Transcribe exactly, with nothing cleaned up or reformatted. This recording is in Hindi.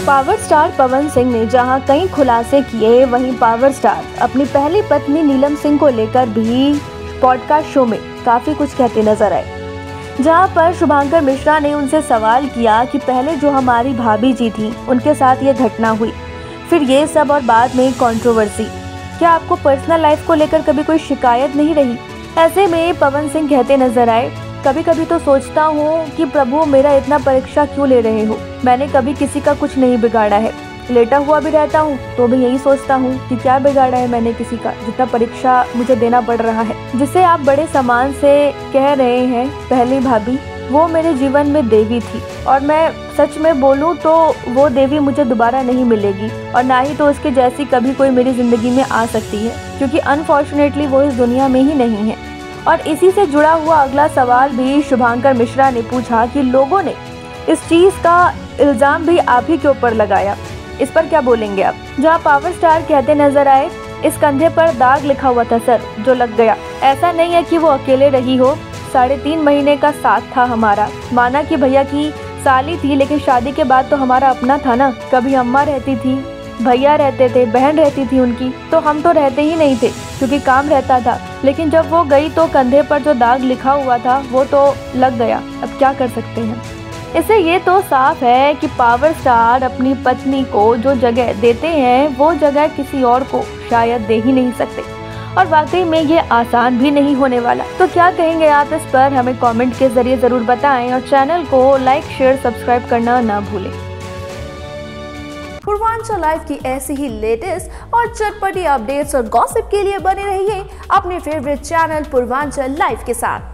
पावर स्टार पवन सिंह ने जहां कई खुलासे किए, वहीं पावर स्टार अपनी पहली पत्नी नीलम सिंह को लेकर भी पॉडकास्ट शो में काफी कुछ कहते नजर आए, जहां पर शुभांकर मिश्रा ने उनसे सवाल किया कि पहले जो हमारी भाभी जी थी उनके साथ ये घटना हुई, फिर ये सब और बाद में कंट्रोवर्सी, क्या आपको पर्सनल लाइफ को लेकर कभी कोई शिकायत नहीं रही? ऐसे में पवन सिंह कहते नजर आए, कभी कभी तो सोचता हूँ कि प्रभु मेरा इतना परीक्षा क्यों ले रहे हो, मैंने कभी किसी का कुछ नहीं बिगाड़ा है। लेटा हुआ भी रहता हूँ तो भी यही सोचता हूँ कि क्या बिगाड़ा है मैंने किसी का, जितना परीक्षा मुझे देना पड़ रहा है। जिसे आप बड़े सम्मान से कह रहे हैं पहली भाभी, वो मेरे जीवन में देवी थी, और मैं सच में बोलूँ तो वो देवी मुझे दोबारा नहीं मिलेगी, और ना ही तो उसके जैसी कभी कोई मेरी जिंदगी में आ सकती है, क्योंकि अनफॉर्चुनेटली वो इस दुनिया में ही नहीं है। और इसी से जुड़ा हुआ अगला सवाल भी शुभांकर मिश्रा ने पूछा कि लोगों ने इस चीज़ का इल्ज़ाम भी आप ही के ऊपर लगाया, इस पर क्या बोलेंगे आप? जहाँ पावर स्टार कहते नजर आए, इस कंधे पर दाग लिखा हुआ था सर, जो लग गया। ऐसा नहीं है कि वो अकेले रही हो, साढ़े तीन महीने का साथ था हमारा। माना कि भैया की साली थी, लेकिन शादी के बाद तो हमारा अपना था ना। कभी अम्मा रहती थी, भैया रहते थे, बहन रहती थी उनकी, तो हम तो रहते ही नहीं थे क्योंकि काम रहता था। लेकिन जब वो गई तो कंधे पर जो दाग लिखा हुआ था वो तो लग गया, अब क्या कर सकते हैं। इससे ये तो साफ है कि पावर स्टार अपनी पत्नी को जो जगह देते हैं वो जगह किसी और को शायद दे ही नहीं सकते, और वाकई में ये आसान भी नहीं होने वाला। तो क्या कहेंगे आप इस पर, हमें कमेंट के जरिए जरूर बताएं, और चैनल को लाइक शेयर सब्सक्राइब करना ना भूलें। पूर्वांचल लाइव की ऐसी ही लेटेस्ट और चटपटी अपडेट्स और गॉसिप के लिए बने रहिए अपने फेवरेट चैनल पूर्वांचल लाइव के साथ।